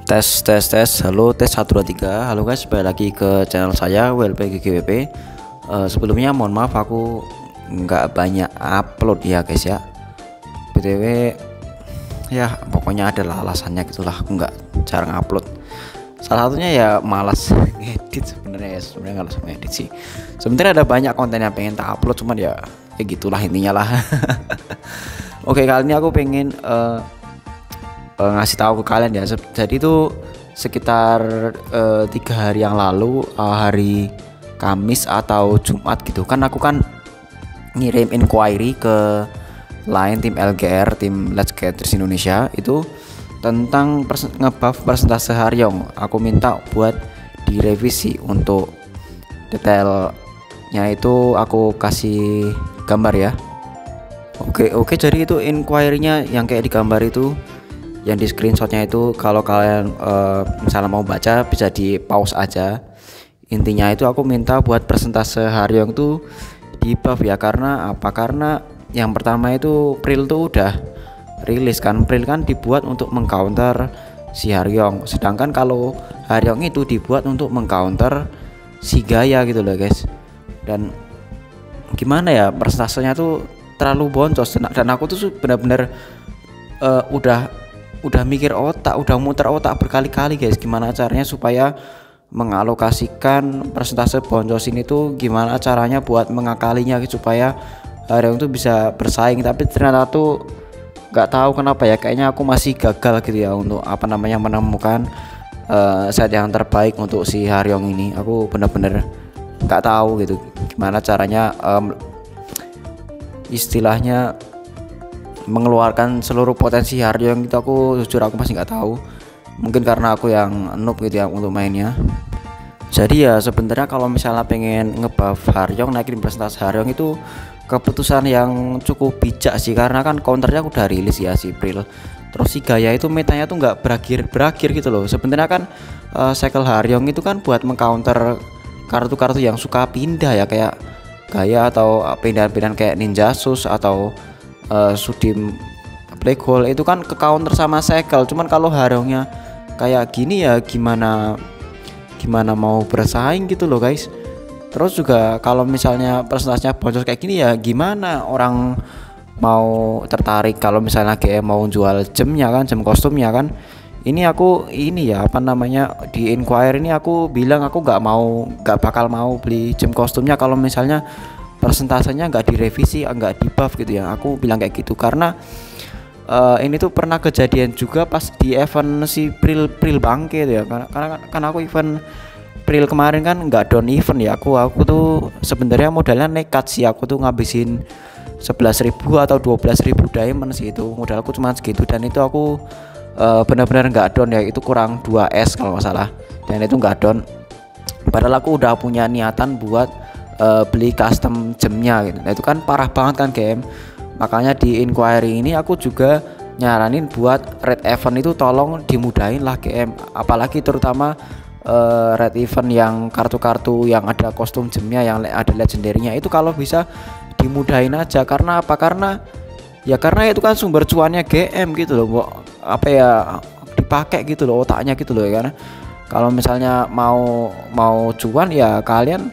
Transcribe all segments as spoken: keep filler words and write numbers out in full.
Tes tes tes, halo tes satu dua tiga. Halo guys, balik lagi ke channel saya W L P G G W P. Uh, sebelumnya mohon maaf aku nggak banyak upload ya guys ya. B T W ya pokoknya adalah alasannya gitulah, aku nggak jarang upload. Salah satunya ya malas ngedit sebenarnya ya, sebenarnya nggak langsung ngedit sih. Sebenarnya ada banyak konten yang pengen tak upload, cuman ya ya gitulah intinya lah. Oke, kali ini aku pengen uh, Uh, ngasih tahu ke kalian ya. Jadi itu sekitar uh, tiga hari yang lalu, uh, hari Kamis atau Jumat gitu kan, aku kan ngirim inquiry ke line tim L G R, tim Let's Gators Indonesia itu tentang pers ngebuff persentase Haryong. Aku minta buat direvisi untuk detailnya, itu aku kasih gambar ya. Oke oke jadi itu inquiry-nya yang kayak di gambar itu, yang di screenshotnya itu, kalau kalian uh, misalnya mau baca bisa di pause aja. Intinya itu aku minta buat persentase Haryong tuh di buff ya. Karena apa? Karena yang pertama itu Pril tuh udah rilis kan, Pril kan dibuat untuk mengcounter si Haryong, sedangkan kalau Haryong itu dibuat untuk mengcounter si Gaia gitu loh guys. Dan gimana ya, persentasenya tuh terlalu boncos, dan aku tuh benar-benar uh, udah udah mikir otak, udah muter otak berkali-kali guys, gimana caranya supaya mengalokasikan persentase boncos ini tuh, gimana caranya buat mengakalinya gitu, supaya Haryong tuh bisa bersaing. Tapi ternyata tuh nggak tahu kenapa ya, kayaknya aku masih gagal gitu ya untuk apa namanya menemukan uh, set yang terbaik untuk si Haryong ini. Aku bener-bener nggak tahu gitu gimana caranya um, istilahnya mengeluarkan seluruh potensi Haryong itu. Aku jujur aku masih nggak tahu, mungkin karena aku yang noob gitu ya untuk mainnya. Jadi ya sebenarnya kalau misalnya pengen ngebuff Haryong, naikin persentase Haryong itu keputusan yang cukup bijak sih, karena kan counternya udah rilis ya si Pril. Terus si Gaia itu metanya tuh nggak berakhir-berakhir gitu loh. Sebenarnya kan uh, cycle Haryong itu kan buat mengcounter kartu-kartu yang suka pindah ya, kayak Gaia atau pindahan-pindahan kayak Ninjasus atau Uh, Sudim Black Hole itu kan ke counter sama cycle. Cuman kalau Haryongnya kayak gini ya gimana gimana mau bersaing gitu loh guys. Terus juga kalau misalnya persentasenya boncos kayak gini ya gimana orang mau tertarik kalau misalnya G M mau jual gemnya kan, gem kostumnya kan. Ini aku ini ya apa namanya di inquiry ini aku bilang aku nggak mau, nggak bakal mau beli gem kostumnya kalau misalnya persentasenya nggak direvisi, nggak di buff gitu ya. Aku bilang kayak gitu karena uh, ini tuh pernah kejadian juga pas di event si Pril Pril bangke gitu ya. Karena karena kan aku event Pril kemarin kan nggak down event ya. Aku aku tuh sebenarnya modalnya nekat sih, aku tuh ngabisin sebelas ribu atau dua belas ribu diamond sih, itu modalku cuma segitu. Dan itu aku uh, benar-benar nggak down ya, itu kurang dua S kalau nggak salah, dan itu nggak down. Padahal aku udah punya niatan buat Uh, beli custom gemnya gitu. Nah itu kan parah banget kan game. Makanya di inquiry ini aku juga nyaranin buat red event itu tolong dimudahin lah G M, apalagi terutama uh, red event yang kartu-kartu yang ada kostum gemnya, yang ada legendary-nya itu kalau bisa dimudahin aja. Karena apa? Karena ya karena itu kan sumber cuannya G M gitu loh, apa ya, dipakai gitu loh otaknya gitu loh ya. Karena kalau misalnya mau mau cuan ya kalian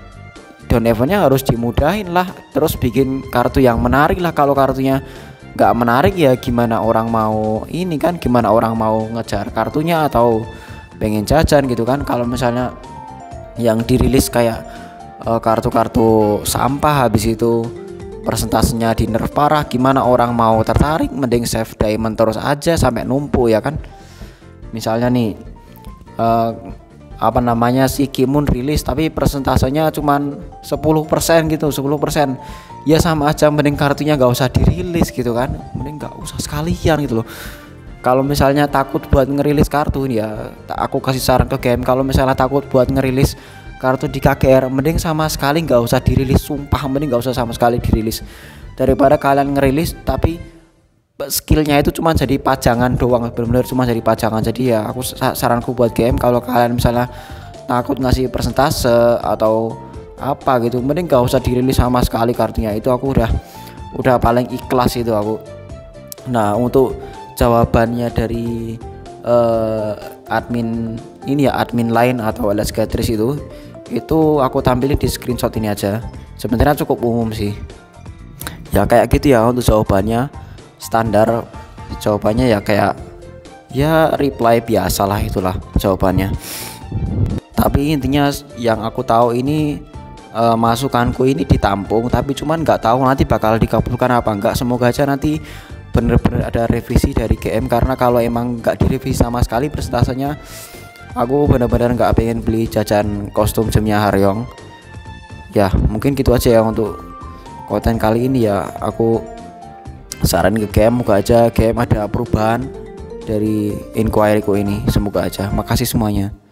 down eventnya harus dimudahin lah, terus bikin kartu yang menarik lah. Kalau kartunya nggak menarik ya gimana orang mau ini kan, gimana orang mau ngejar kartunya atau pengen jajan gitu kan. Kalau misalnya yang dirilis kayak kartu-kartu uh, sampah, habis itu persentasenya di nerf parah, gimana orang mau tertarik? Mending save diamond terus aja sampai numpuk ya kan. Misalnya nih uh, apa namanya si Kimun rilis tapi persentasenya cuman sepuluh persen gitu, sepuluh persen ya sama aja, mending kartunya nggak usah dirilis gitu kan, mending nggak usah sekalian gitu loh. Kalau misalnya takut buat ngerilis kartu ya, aku kasih saran ke game, kalau misalnya takut buat ngerilis kartu di K K R, mending sama sekali nggak usah dirilis, sumpah mending nggak usah sama sekali dirilis, daripada kalian ngerilis tapi skillnya itu cuma jadi pajangan doang, benar-benar cuma jadi pajangan. Jadi ya aku saranku buat game, kalau kalian misalnya takut ngasih persentase atau apa gitu, mending gak usah dirilis sama sekali kartunya. Itu aku udah udah paling ikhlas itu aku. Nah untuk jawabannya dari uh, admin ini ya, admin lain atau alias Gatris itu itu aku tampilin di screenshot ini aja. Sebenarnya cukup umum sih ya, kayak gitu ya. Untuk jawabannya standar, jawabannya ya kayak ya reply biasalah, itulah jawabannya. Tapi intinya yang aku tahu ini e, masukanku ini ditampung, tapi cuman nggak tahu nanti bakal dikabulkan apa enggak. Semoga aja nanti bener-bener ada revisi dari G M, karena kalau emang nggak direvisi sama sekali presentasenya, aku bener-bener nggak pengen beli jajan kostum jamnya Haryong. Ya mungkin gitu aja ya untuk konten kali ini ya. Aku saran ke G M, moga aja G M ada perubahan dari inquiry ku ini, semoga aja. Makasih semuanya.